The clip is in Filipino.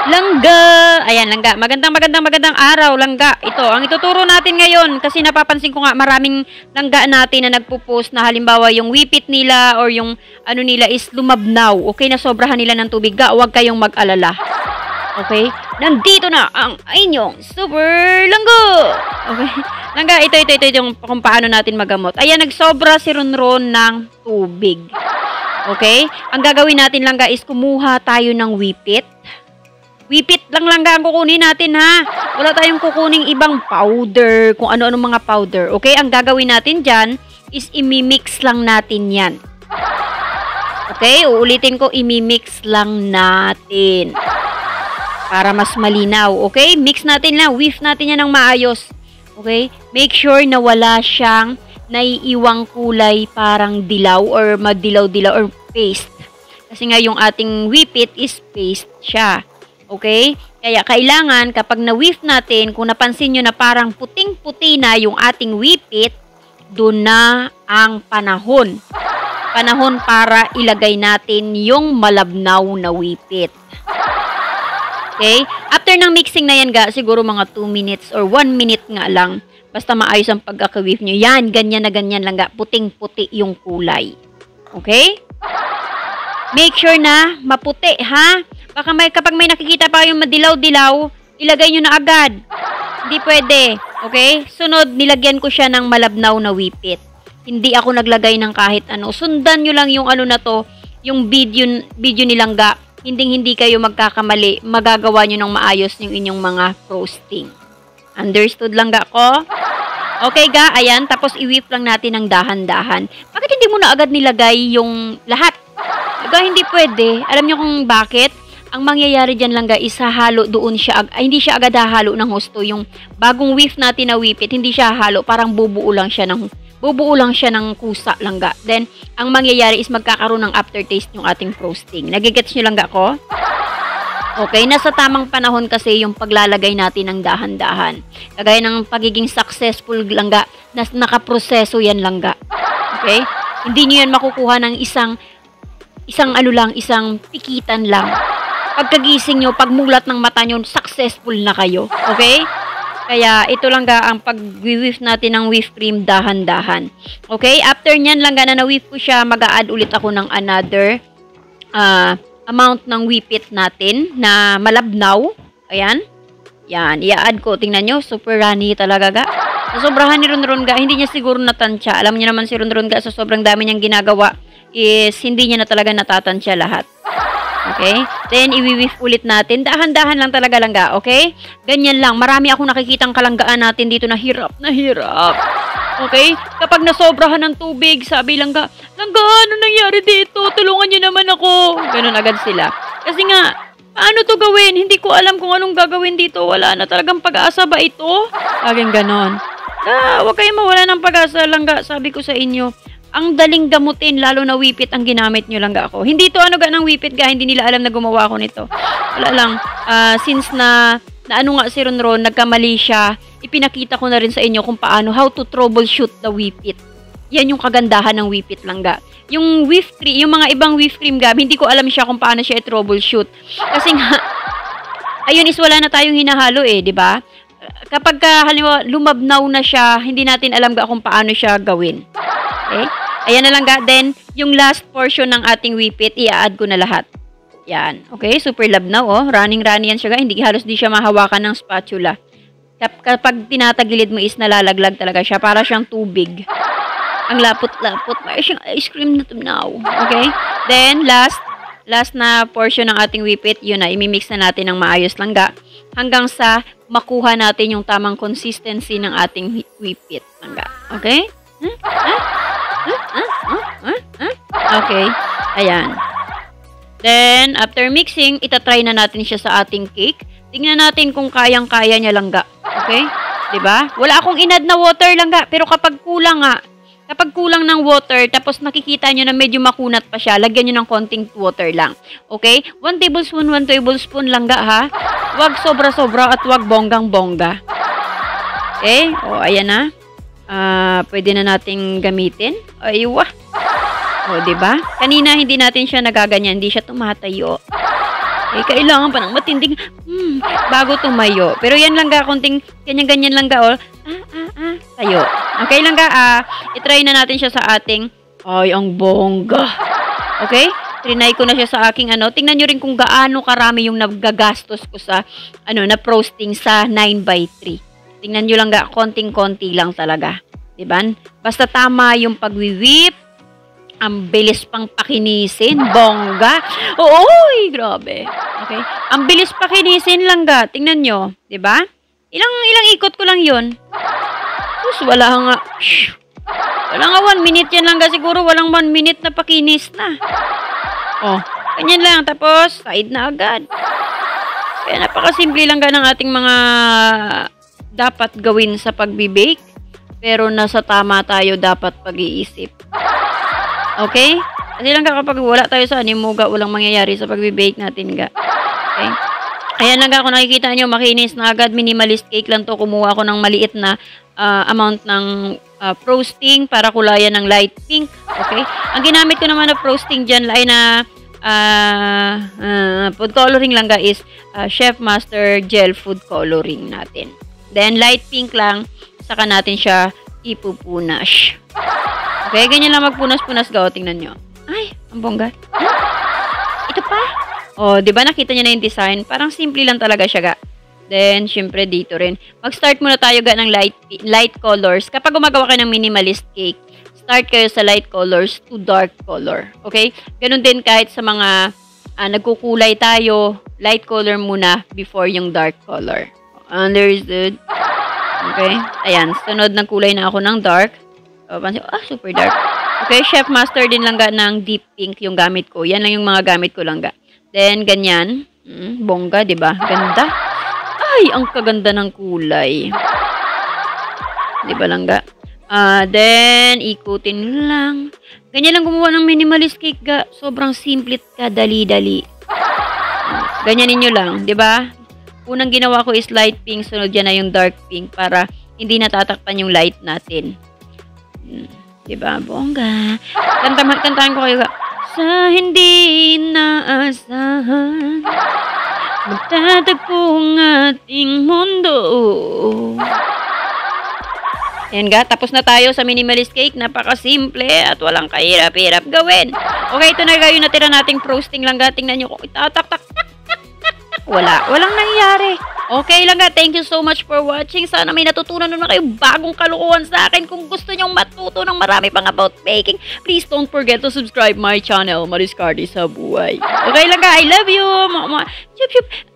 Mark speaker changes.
Speaker 1: Langga! Ayan, langga. Magandang araw, langga. Ito, ang ituturo natin ngayon, kasi napapansin ko nga maraming langga natin na nagpo-post na halimbawa yung wipit nila or yung ano nila is lumabnaw. Okay, na sobrahan nila ng tubig. Huwag kayong mag-alala. Okay? Nandito na ang inyong super langga! Okay? Langga, ito yung kung paano natin magamot. Ayan, nagsobra si Ronron ng tubig. Okay? Ang gagawin natin langga is kumuha tayo ng wipit. Wipit lang langga ang kukunin natin ha. Wala tayong kukuning ibang powder, kung ano-ano mga powder. Okay? Ang gagawin natin dyan is imimix lang natin yan. Okay? Uulitin ko, imimix lang natin. Para mas malinaw. Okay? Mix natin lang. Whiff natin yan ng maayos. Okay? Make sure na wala siyang naiiwang kulay parang dilaw or madilaw-dilaw or paste. Kasi nga yung ating wipit is paste siya. Okay? Kaya kailangan kapag na-whiff natin, kung napansin nyo na parang puting-puti na yung ating wipit, doon na ang panahon. Panahon para ilagay natin yung malabnaw na wipit. Okay? After ng mixing na yan, siguro mga 2 minutes or 1 minute nga lang, basta maayos ang pagkaka-whiff nyo. Yan, ganyan na ganyan lang puting-puti yung kulay. Okay? Make sure na maputi, ha? Baka kapag may nakikita pa yung madilaw-dilaw, ilagay nyo na agad. Hindi pwede. Okay? Sunod, nilagyan ko siya ng malabnaw na wipit. Hindi ako naglagay ng kahit ano. Sundan nyo lang yung ano na to, yung video nilang hindi kayo magkakamali. Magagawa nyo ng maayos yung inyong mga frosting. Understood lang ko? Okay ayan. Tapos i-whip lang natin ng dahan-dahan. Bakit hindi mo na agad nilagay yung lahat? Hindi pwede. Alam nyo kung bakit? Ang mangyayari dyan lang is hahalo doon siya, hindi siya agad hahalo ng husto. Yung bagong whiff natin na whippit, hindi siya hahalo, parang bubuo lang siya ng kusa lang Then, ang mangyayari is magkakaroon ng aftertaste yung ating frosting. Nagigets nyo lang ko? Okay, nasa tamang panahon kasi yung paglalagay natin ng dahan-dahan. Kagaya ng pagiging successful lang na nakaproseso yan lang Okay? Hindi nyo yan makukuha ng isang pikitan lang. Pagkagising nyo, pagmulat ng mata nyo, successful na kayo. Okay? Kaya ito lang ang pag-whiff natin ng whipped cream dahan-dahan. Okay? After nyan lang na na-whiff ko siya, mag-a-add ulit ako ng another amount ng whippet natin na malabnaw. Ayan. Yan. I-add ko. Tingnan nyo. Super runny talaga Sa sobrahan ni Ronron hindi niya siguro natansya. Alam niyo naman si Ronron sa sobrang dami niyang ginagawa is hindi niya na talaga natatansya lahat. Okay? Then, i-whiff ulit natin. Dahan-dahan lang talaga okay? Ganyan lang. Marami akong nakikitang kalanggaan natin dito na hirap. Okay? Kapag nasobrahan ng tubig, sabi langga, ano nangyari dito? Tulungan niyo naman ako. Ganun agad sila. Kasi nga, paano to gawin? Hindi ko alam kung anong gagawin dito. Wala na talagang pag-asa ba ito? Laging ganon. Huwag kayong mawala ng pag-asa langga. Sabi ko sa inyo, ang daling gamutin, lalo na wipit ang ginamit nyo lang ako. Hindi to ng wipit hindi nila alam na gumawa ako nito. Wala lang, since na ano nga si Ronron, nagkamali siya, ipinakita ko na rin sa inyo kung paano, how to troubleshoot the wipit. Yan yung kagandahan ng wipit lang Yung whipped cream, yung mga ibang whipped cream hindi ko alam siya kung paano siya i-troubleshoot. Kasi nga, ayun is wala na tayong hinahalo di ba? Kapag halimbawa, lumabnaw na siya, hindi natin alam kung paano siya gawin. Okay? Ayan na lang Then, yung last portion ng ating whippet, i-add ko na lahat. Yan. Okay? Super labnaw, Running-running yan siya Hindi halos di siya mahawakan ng spatula. Kapag tinatagilid mo is nalalaglag talaga siya. Para siyang tubig. Ang lapot-lapot. Para siyang ice cream na tumnaw. Okay? Then, last na portion ng ating whippet, yun na. Imimix na natin ng maayos lang hanggang sa makuha natin yung tamang consistency ng ating whippet. Okay? Okay. Ayan. Then, after mixing, itatry na natin siya sa ating cake. Tingnan natin kung kayang-kaya niya langga. Okay? Diba? Wala akong inad na water langga. Pero kapag kulang ng water, tapos nakikita nyo na medyo makunat pa siya, lagyan nyo ng konting water lang. Okay? 1 tablespoon langga ha. Huwag sobra-sobra at huwag bonggang-bongga. Okay? Ayan na. Pwede na nating gamitin. Aywa. O, diba? Kanina, hindi natin siya nagaganyan. Hindi siya tumatayo. Eh, kailangan pa ng matinding, bago tumayo. Pero yan lang ga, konting, ganyan-ganyan lang ga, oh. Tayo. Okay lang ga, itry na natin siya sa ating, ay, ang bongga. Okay? Trinay ko na siya sa aking Tingnan nyo rin kung gaano karami yung nagagastos ko sa, na frosting sa 9x3. Tingnan nyo lang ga, konting-konti lang talaga. Diba? Basta tama yung pagwi-whip. Ang bilis pang pakinisin. Bongga. Oy, grabe. Okay? Ang bilis pakinisin lang ga. Tingnan nyo. Diba? Ilang ikot ko lang yun. Sus, wala nga. Wala nga 1 minute yan lang ga. Siguro walang 1 minute na pakinis na. Oh, ganyan lang. Tapos, side na agad. Kaya napakasimple lang ga ng ating mga dapat gawin sa pagbibake. Pero nasa tama tayo dapat pag-iisip. Okay? Kasi lang kapag wala tayo sa animuga, walang mangyayari sa pagbibake natin ga. Okay? Ayan lang kung nakikita nyo, makinis na agad. Minimalist cake lang to. Kumuha ako ng maliit na amount ng frosting para kulayan ng light pink. Okay? Ang ginamit ko naman na frosting dyan ay na food coloring lang ga is Chef Master Gel Food Coloring natin. Then light pink lang, saka natin siya ipupunas. Okay, ganyan lang magpunas-punas ga. Tingnan nyo. Ay, ang bongga. Ito pa. Oh, di ba nakita niyo na yung design? Parang simple lang talaga siya ga. Then, syempre dito rin. Mag-start muna tayo ga ng light colors. Kapag gumagawa kayo ng minimalist cake, start kayo sa light colors to dark color. Okay? Ganun din kahit sa mga nagkukulay tayo, light color muna before yung dark color. Understood? Okay? Ayan, sunod ng kulay na ako ng dark. Super dark. Okay, Chef Master din lang ga ng deep pink yung gamit ko. Yan lang yung mga gamit ko lang ga. Then, ganyan. Bongga, di ba? Ganda. Ay, ang kaganda ng kulay. Di ba lang ga? Then, ikutin lang. Ganyan lang gumawa ng minimalist cake ga. Sobrang simple ka, dali-dali. Ganyanin nyo lang, di ba? Unang ginawa ko is light pink, sunod yan na yung dark pink para hindi natatakpan yung light natin. Di ba? Bongga. Kantahan ko kayo ga. Sa hindi inaasahan, magtatagpo ang ating mundo. Ayan ga, tapos na tayo sa minimalist cake. Napakasimple at walang kahirap-hirap gawin. Okay, ito na ga yung natira nating frosting lang ga. Tingnan nyo kung itatak-tak. Walang nangyayari. Okay lang ga, thank you so much for watching. Sana may natutunan na kayo bagong kalukuhan sa akin. Kung gusto nyong matuto ng marami pang about baking, please don't forget to subscribe my channel, Mariskarte sa Buhay. Okay lang ga, I love you. Chup chup.